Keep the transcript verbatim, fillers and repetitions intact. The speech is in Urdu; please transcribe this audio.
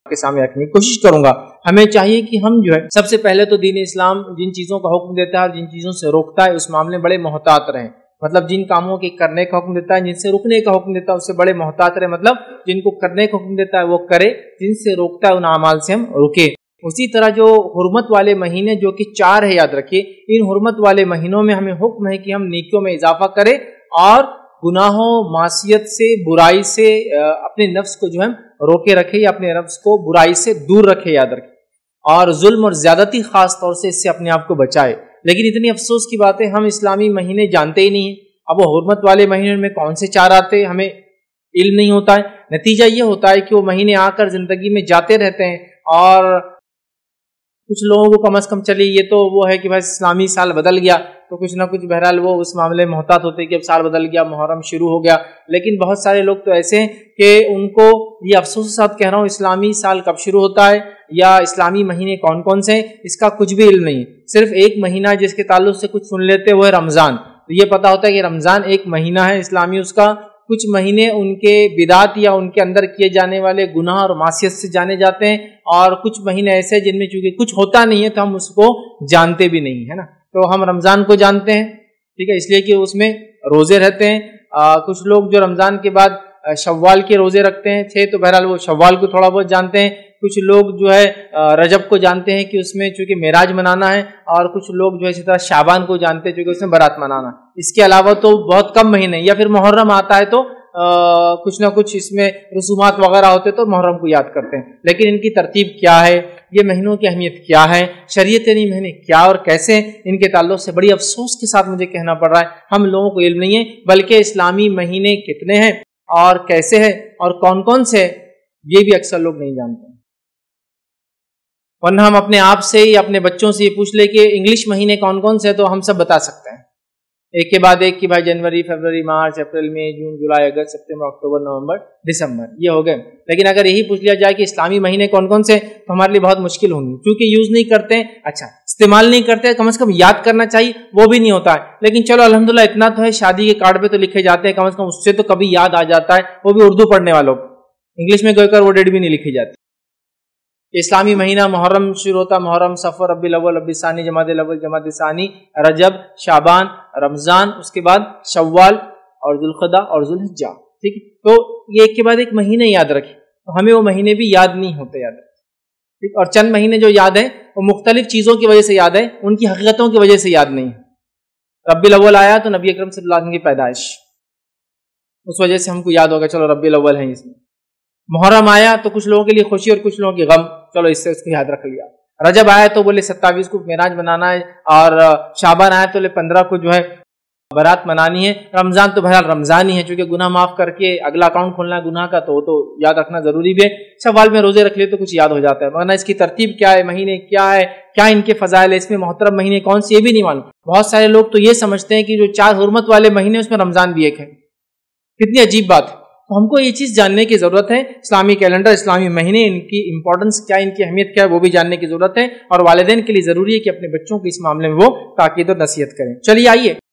کے سامنے رکھنے کی کوشش کروں گا۔ ہمیں چاہیے کہ ہم جو ہے سب سے پہلے تو دین اسلام جن چیزوں کا حکم دیتا ہے اور جن چیزوں سے روکتا ہے اس معاملے میں بڑے محتاط رہیں، مطلب جن کاموں کے کرنے کا حکم دیتا ہے، جن سے رکنے کا حکم دیتا ہے اس سے بڑے محتاط رہیں، مطلب جن کو کرنے کا حکم دیتا ہے وہ کرے، جن سے روکتا ہے ان اعمال سے ہم رکے۔ اسی طرح جو حرمت والے مہینے جو کہ چار ہے، یاد رکھیے ان حرمت والے مہینوں میں ہمیں حکم ہے کہ ہم نیکیوں میں اضافہ کریں اور گناہوں، معصیت سے، برائی سے اپنے نفس کو جو ہے روکے رکھے یا اپنے نفس کو برائی سے دور رکھے، یاد رکھے، اور ظلم اور زیادتی خاص طور سے اس سے اپنے آپ کو بچائے۔ لیکن اتنی افسوس کی بات ہے ہم اسلامی مہینے جانتے ہی نہیں ہیں۔ اب وہ حرمت والے مہینے میں کون سے چار آتے ہمیں علم نہیں ہوتا ہے۔ نتیجہ یہ ہوتا ہے کہ وہ مہینے آ کر زندگی میں جاتے رہتے ہیں اور کچھ لوگوں کو کم از کم چلیے یہ تو وہ ہے کہ بھائی اسلامی سال بدل گیا تو کچھ نہ کچھ بہرحال وہ اس معاملے میں محتاط ہوتے کہ اب سال بدل گیا، محرم شروع ہو گیا۔ لیکن بہت سارے لوگ تو ایسے ہیں کہ ان کو یہ افسوس کے ساتھ کہہ رہا ہوں اسلامی سال کب شروع ہوتا ہے یا اسلامی مہینے کون کون سے ہیں اس کا کچھ بھی علم نہیں۔ صرف ایک مہینہ جس کے تعلق سے کچھ سن لیتے وہ ہے رمضان، تو یہ پتا ہوتا ہے کہ رمضان ایک مہینہ ہے اسلامی، اس کا کچھ مہینے ان کے بدعت یا ان کے اندر کیے جانے والے گناہ اور معصیت سے جانے جاتے ہیں، اور کچھ مہینے ایسے ہیں جن میں چونکہ کچھ ہوتا نہیں ہے تو ہم اس کو جانتے بھی نہیں ہے نا۔ تو ہم رمضان کو جانتے ہیں، ٹھیک ہے، اس لیے کہ اس میں روزے رہتے ہیں۔ آ, کچھ لوگ جو رمضان کے بعد شوال کے روزے رکھتے ہیں چھ، تو بہرحال وہ شوال کو تھوڑا بہت جانتے ہیں۔ کچھ لوگ جو ہے رجب کو جانتے ہیں کہ اس میں چونکہ معراج منانا ہے، اور کچھ لوگ جو ہے اسی طرح شعبان کو جانتے ہیں چونکہ اس میں برات منانا ہے۔ اس کے علاوہ تو بہت کم مہینے، یا پھر محرم آتا ہے تو آ, کچھ نہ کچھ اس میں رسومات وغیرہ ہوتے تو محرم کو یاد کرتے ہیں۔ لیکن ان کی ترتیب کیا ہے، یہ مہینوں کی اہمیت کیا ہے، شریعت نے مہینے کیا اور کیسے، ان کے تعلق سے بڑی افسوس کے ساتھ مجھے کہنا پڑ رہا ہے ہم لوگوں کو علم نہیں ہے، بلکہ اسلامی مہینے کتنے ہیں اور کیسے ہیں اور کون کون سے یہ بھی اکثر لوگ نہیں جانتے۔ ورنہ ہم اپنے آپ سے یا اپنے بچوں سے یہ پوچھ لیں کہ انگلش مہینے کون کون سے تو ہم سب بتا سکتے ہیں، ایک کے بعد ایک کہ بھائی جنوری، فروری، مارچ، اپریل، مئی، جون، جولائی، اگست، ستمبر، اکتوبر، نومبر، دسمبر، یہ ہو گئے۔ لیکن اگر یہی پوچھ لیا جائے کہ اسلامی مہینے کون کون سے تو ہمارے لیے بہت مشکل ہوں گی، کیونکہ یوز نہیں کرتے ہیں، اچھا استعمال نہیں کرتے، کم از کم یاد کرنا چاہیے وہ بھی نہیں ہوتا ہے۔ لیکن چلو الحمدللہ اتنا تو ہے شادی کے کارڈ پہ تو لکھے جاتے ہیں، کم از کم اس سے تو کبھی یاد آ جاتا ہے، وہ بھی اردو پڑھنے والوں کو۔ انگلش میں کوئی کر وہ ڈیٹ بھی نہیں لکھی جاتی۔ اسلامی مہینہ محرم شروع ہوتا، محرم، صفر، ربیع الاول، ربیع الثانی، جمادی الاول، جمادی الثانی، رجب، شعبان، رمضان، اس کے بعد شوال اور ذوالقعدہ اور ذوالحجہ، ٹھیک ہے۔ تو یہ ایک کے بعد ایک مہینے یاد رکھیں، تو ہمیں وہ مہینے بھی یاد نہیں ہوتے، یاد رکھیں، ٹھیک۔ اور چند مہینے جو یاد ہیں وہ مختلف چیزوں کی وجہ سے یاد ہے، ان کی حقیقتوں کی وجہ سے یاد نہیں ہے۔ ربیع الاول آیا تو نبی اکرم صلی اللہ علیہ وسلم کی پیدائش، اس وجہ سے ہم کو یاد ہوگا چلو ربیع الاول ہے اس میں۔ محرم آیا تو کچھ لوگوں کے لیے خوشی اور کچھ لوگوں کی غم، چلو اس سے اس کو یاد رکھ لیا۔ رجب آیا تو بولے ستائیس کو معراج منانا ہے، اور شعبان آیا تو بولے پندرہ کو جو ہے برات منانی ہے۔ رمضان تو بہرحال رمضان ہی ہے، چونکہ گناہ معاف کر کے اگلا اکاؤنٹ کھولنا ہے گناہ کا، تو وہ تو یاد رکھنا ضروری بھی ہے۔ شوال میں روزے رکھ لیے تو کچھ یاد ہو جاتا ہے، ورنہ اس کی ترتیب کیا ہے، مہینے کیا ہے، کیا ان کے فضائل ہے، اس میں محترم مہینے کون سے یہ بھی نہیں معلوم۔ بہت سارے لوگ تو یہ سمجھتے ہیں کہ جو چار حرمت والے مہینے اس میں رمضان بھی ایک ہے، کتنی عجیب بات ہے۔ تو ہم کو یہ چیز جاننے کی ضرورت ہے، اسلامی کیلنڈر، اسلامی مہینے، ان کی امپورٹنس کیا، ان کی اہمیت کیا ہے، وہ بھی جاننے کی ضرورت ہے، اور والدین کے لیے ضروری ہے کہ اپنے بچوں کو اس معاملے میں وہ تاکید اور نصیحت کریں۔ چلیے آئیے